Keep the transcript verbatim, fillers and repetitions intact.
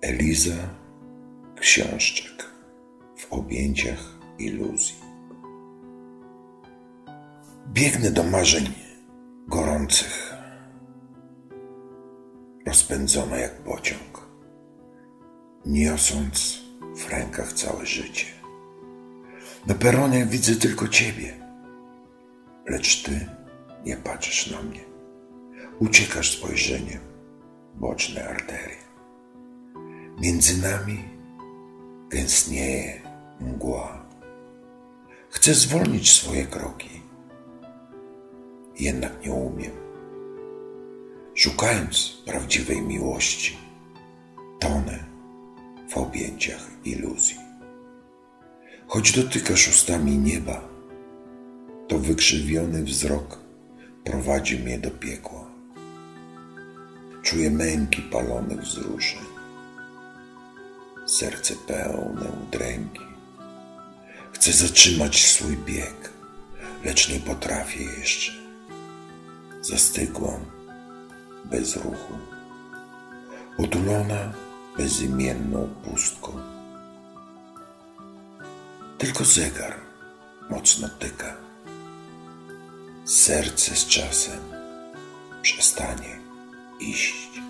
Eliza Książczak w objęciach iluzji. Biegnę do marzeń gorących, rozpędzona jak pociąg, niosąc w rękach całe życie. Na peronie widzę tylko Ciebie, lecz Ty nie patrzysz na mnie. Uciekasz spojrzeniem boczne arterie. Między nami gęstnieje mgła. Chcę zwolnić swoje kroki, jednak nie umiem. Szukając prawdziwej miłości, tonę w objęciach iluzji. Choć dotykasz ustami nieba, to wykrzywiony wzrok prowadzi mnie do piekła. Czuję męki palonych wzruszeń, serce pełne udręki. Chcę zatrzymać swój bieg, lecz nie potrafię jeszcze. Zastygłam bez ruchu, otulona bezimienną pustką. Tylko zegar mocno tyka. Serce z czasem przestanie iść.